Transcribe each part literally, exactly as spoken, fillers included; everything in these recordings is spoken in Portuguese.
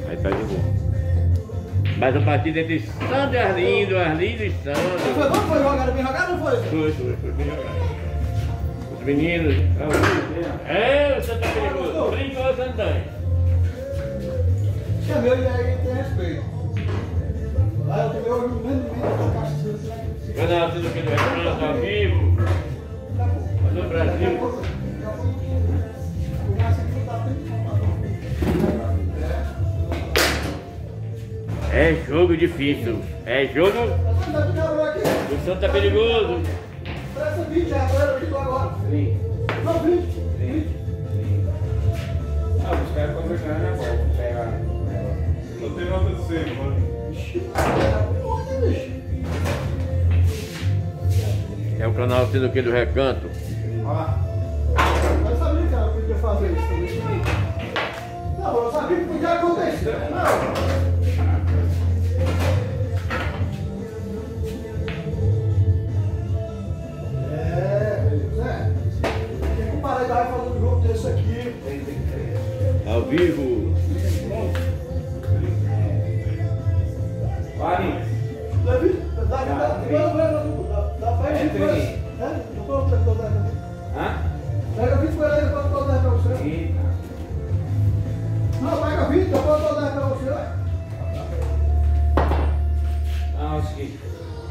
Aí tá de boa. Mas a partida entre Sandro e Arlindo, Arlindo e Sandro. Foi bom, foi jogado, bem jogado ou foi? Foi, foi, foi bem jogado. Os meninos. É, você tá perigoso. Brincou, Santana. É meu e aí tem respeito. Lá eu tenho hoje um grande medo de cachaça. Canal Sinuquinha do Recanto, ao vivo. No Brasil. É jogo difícil. É jogo. O Santo tá perigoso. Presta vinte agora, eu digo agora. Sim. Não, vinte. Sim. Ah, os caras estão jogando na bola. Pega. Não tem nota de ser, mano. É o canal Sinuquinha do Recanto. Eu sabia que ela podia fazer isso. Não, eu sabia que podia acontecer. Não. Ao vivo. Vai, Davi, dá pra gente ver. Não tô no tractor dez aqui. hã? Pega vinte por aí, eu posso dar pra você. Eita. Não, pega vinte, eu posso dar pra você. Não, acho que.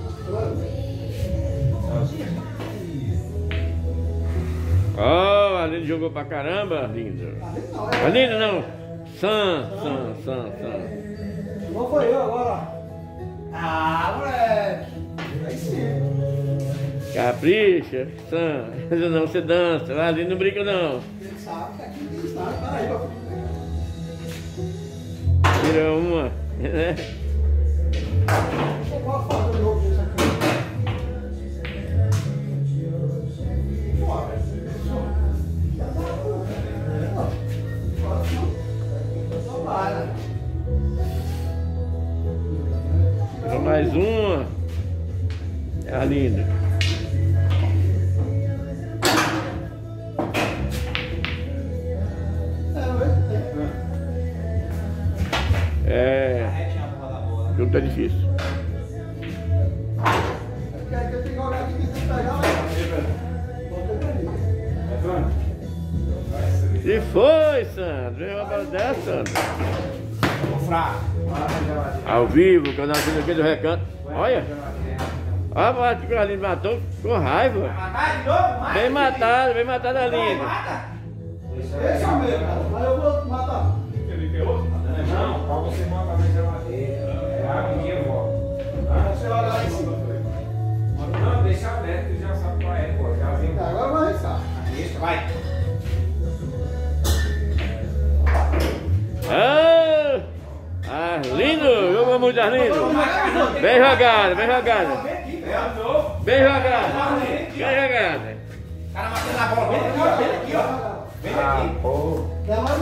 Ó, oh, Arlindo jogou pra caramba, Arlindo. Arlindo não. Sam, Sam, Sam, Sam. Não foi eu agora. Ah, moleque. Aí sim. Capricha, Sam. Não, você dança. O Arlindo não brinca não. Ele sabe que aqui ninguém sabe. Para aí, meu filho. Tira uma, né? Eu posso fazer um jogo desse aqui. Tira mais uma. É linda. É. O jogo tá difícil. Se foi, Sandro. É uma bola dessa, Sandro. Ao vivo, o canal Sinuquinha do Recanto. Olha. Olha a parte que o Arlindo matou com raiva. Matar de novo? Bem matado, bem matado, Arlindo. Esse é o meu, mas eu vou matar. Ele quer outro? Não, pra você matar na geladeira. É a minha eu volto. Você olha lá em cima. Não, deixa aberto, tu já sabe qual é, pô. Já vem. Agora vai arriscar. Isso, vai. Ah, Arlindo, jogou muito, Arlindo. Bem jogado, bem jogado. Bem jogado. Bem jogado. O cara batendo na bola. Vem aqui, ó. Vem aqui, ó. Vem aqui. Dá mais